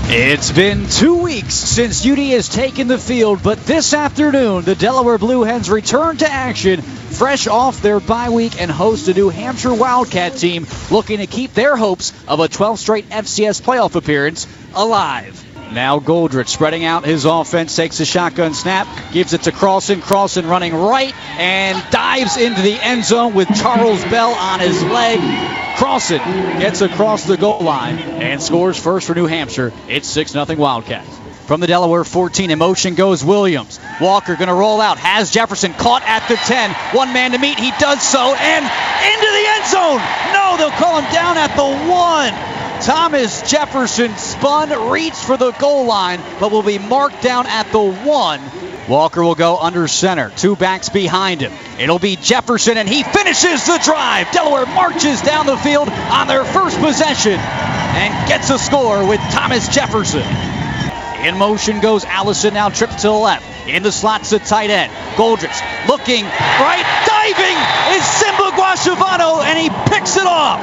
It's been 2 weeks since UD has taken the field, but this afternoon, the Delaware Blue Hens return to action, fresh off their bye week, and host a New Hampshire Wildcat team looking to keep their hopes of a 12th straight FCS playoff appearance alive. Now Goldrich spreading out his offense, takes a shotgun snap, gives it to Crossan. Crossan running right and dives into the end zone with Charles Bell on his leg. Crossan gets across the goal line and scores first for New Hampshire. It's 6-0 Wildcats. From the Delaware 14, in motion goes Williams. Walker going to roll out, has Jefferson caught at the 10. One man to meet, he does so, and into the end zone. No, they'll call him down at the 1. Thomas Jefferson spun, reached for the goal line, but will be marked down at the 1. Walker will go under center, two backs behind him. It'll be Jefferson, and he finishes the drive. Delaware marches down the field on their first possession and gets a score with Thomas Jefferson. In motion goes Allison, now trips to the left. In the slot's the tight end. Goldrich looking right, diving is Simba Guashavano, and he picks it off.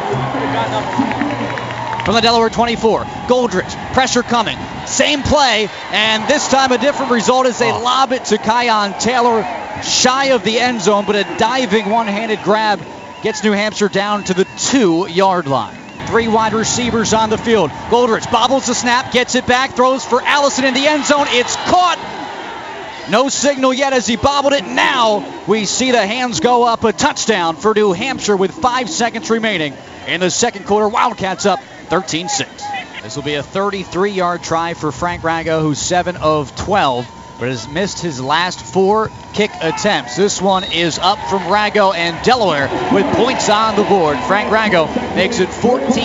From the Delaware 24, Goldrich, pressure coming. Same play, and this time a different result as they lob it to Kion Taylor, shy of the end zone, but a diving one-handed grab gets New Hampshire down to the 2-yard line. 3 wide receivers on the field. Goldrich bobbles the snap, gets it back, throws for Allison in the end zone. It's caught. No signal yet as he bobbled it. Now we see the hands go up. A touchdown for New Hampshire with 5 seconds remaining in the second quarter. Wildcats up 13-6. This will be a 33-yard try for Frank Rago, who's 7 of 12, but has missed his last 4 kick attempts. This one is up from Rago and Delaware with points on the board. Frank Rago makes it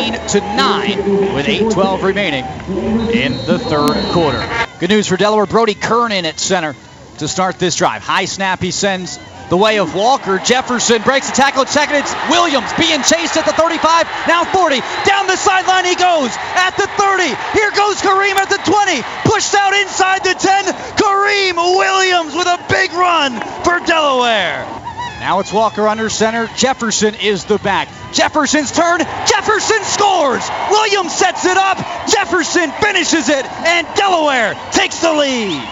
14-9 with 8:12 remaining in the third quarter. Good news for Delaware. Brody Kern in at center to start this drive. High snap, he sends the way of Walker. Jefferson breaks the tackle at second. It's Williams being chased at the 35, now 40. Down the sideline he goes at the 30. Here goes Kareem at the 20. Pushed out inside the 10. Kareem Williams with a big run for Delaware. Now it's Walker under center. Jefferson is the back. Jefferson's turn. Jefferson scores. Williams sets it up. Jefferson finishes it, and Delaware takes the lead.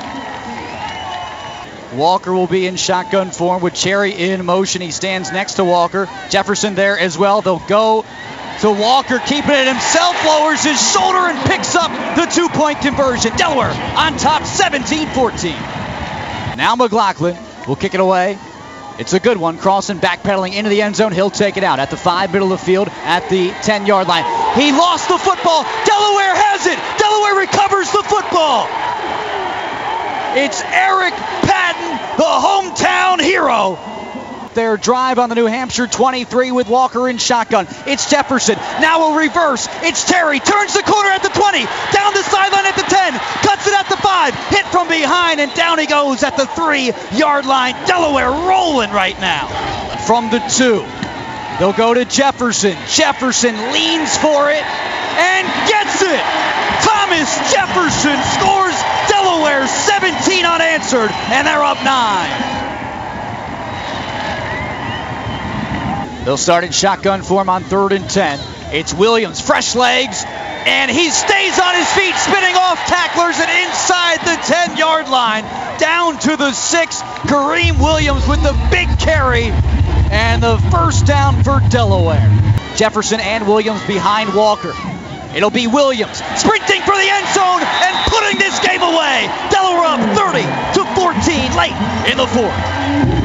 Walker will be in shotgun form with Cherry in motion. He stands next to Walker. Jefferson there as well. They'll go to Walker, keeping it himself, lowers his shoulder and picks up the 2-point conversion. Delaware on top 17-14. Now McLaughlin will kick it away. It's a good one. Crossan backpedaling into the end zone. He'll take it out at the 5, middle of the field at the 10-yard line. He lost the football. Delaware has it. Delaware recovers the football. It's Eric Patton, the hometown hero. Their drive on the New Hampshire 23 with Walker in shotgun. It's Jefferson. Now a reverse. It's Terry. Turns the corner at the 20. Down the sideline at the 10. Cuts it at the 5. Hit from behind, and down he goes at the 3-yard line. Delaware rolling right now. From the 2, they'll go to Jefferson. Jefferson leans for it and gets it. Thomas Jefferson scores. Delaware 17 unanswered, and they're up 9. They'll start in shotgun form on 3rd and 10. It's Williams, fresh legs, and he stays on his feet, spinning off tacklers and inside the 10-yard line. Down to the 6, Kareem Williams with the big carry, and the first down for Delaware. Jefferson and Williams behind Walker. It'll be Williams sprinting for the end zone and putting this game away. Delaware up 30-14 late in the 4th.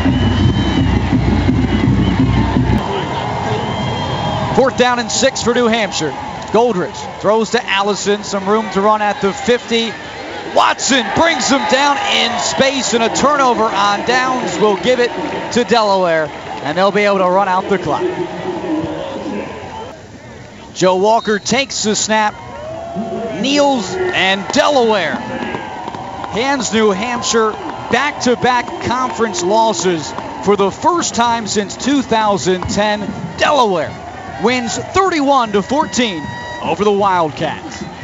4th down and 6 for New Hampshire. Goldrich throws to Allison. Some room to run at the 50. Watson brings him down in space, and a turnover on downs will give it to Delaware, and they'll be able to run out the clock. Joe Walker takes the snap, kneels, and Delaware hands New Hampshire back-to-back conference losses for the first time since 2010. Delaware wins 31-14 over the Wildcats.